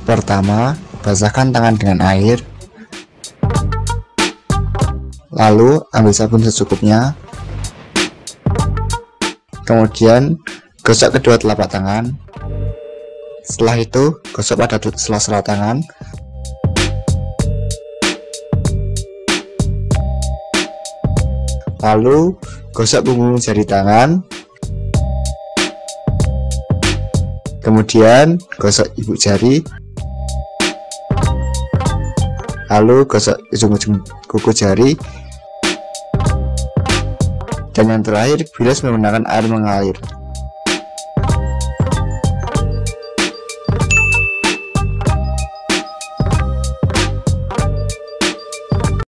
Pertama, basahkan tangan dengan air. Lalu, ambil sabun secukupnya. Kemudian, gosok kedua telapak tangan. Setelah itu, gosok pada sela-sela tangan. Lalu, gosok punggung jari tangan. Kemudian, gosok ibu jari. Lalu, gosok ujung-ujung kuku jari. Dan yang terakhir, bilas menggunakan air mengalir.